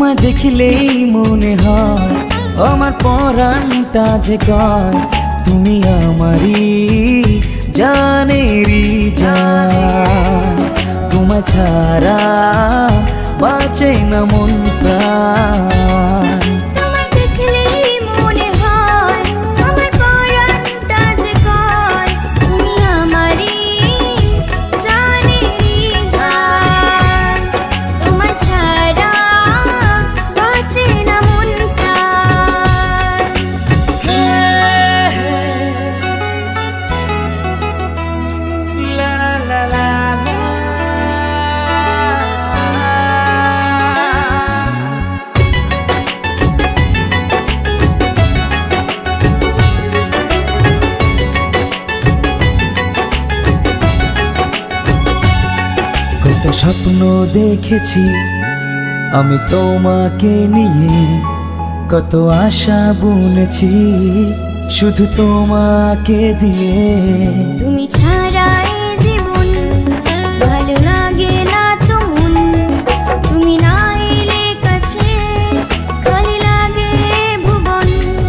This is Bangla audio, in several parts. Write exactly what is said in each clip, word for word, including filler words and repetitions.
তোমায় দেখিলেই মনে হয় আমার পরাণটা যে কয় তুমি আমারই জানেরই জান। তোমায় ছাড়া বাঁচে না মন প্রাণ। কত স্বপ্ন দেখেছি আমি তোমাকে নিয়ে, কত আশা বুনেছি শুধু তোমাকে দিয়ে। তুমি ছাড়া এই জীবন ভালো লাগে না তো মন, তুমি না এলে কাছে খালি লাগে ভুবন।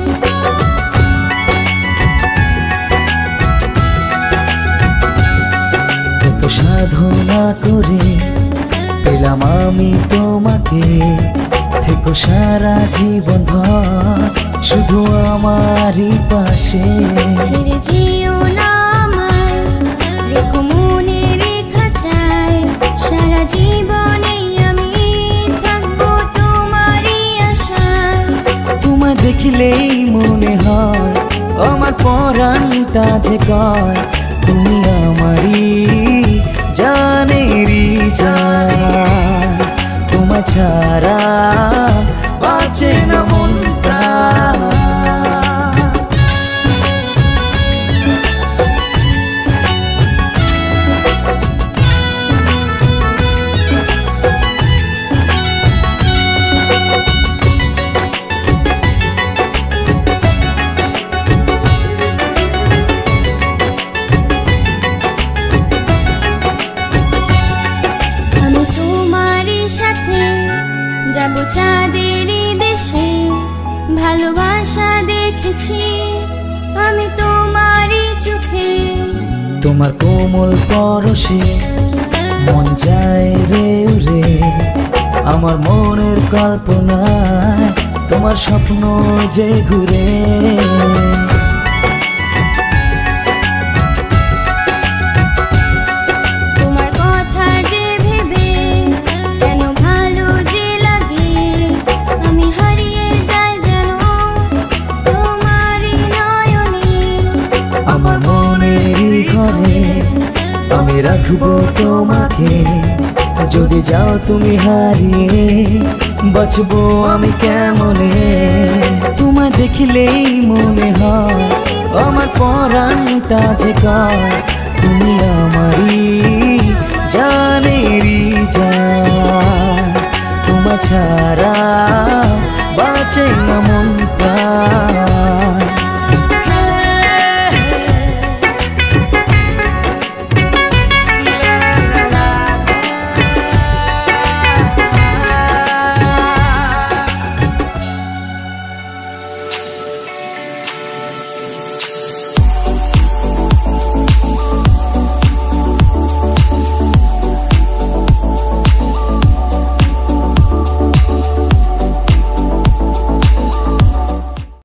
কত সাধনা করে পেলাম আমি তোমাকে, থেকো সারা জীবন ভর শুধু আমারই পাশে। ছেড়ে যেও না আমায়, রেখো মনে রেখা চাই, সারা জীবনেই আমি থাকবো তোমারই আশায়। তোমায় দেখিলেই মনে হয় আমার পরাণটা যে কয় তুমি আমারই জানেরই জান। তোমায় ছাড়া বাঁচে না মন প্রাণ। যাবো চাঁদের দেশে, ভালোবাসা দেখেছি আমি তোমারই চোখে। তোমার কোমল পরশে মন যায় রে উড়ে, আমার মনের কল্পনায় তোমার স্বপ্ন যে ঘুরে। আমার মনেরই ঘরে আমি রাখবো তোমাকে, যদি যাও তুমি হারিয়ে বাঁচবো আমি কেমনে। তোমায় দেখিলেই মনে হয় আমার পরাণটা যে কয় তুমি আমারই জানেরই জান। তোমায় ছাড়া বাঁচে না মন প্রাণ।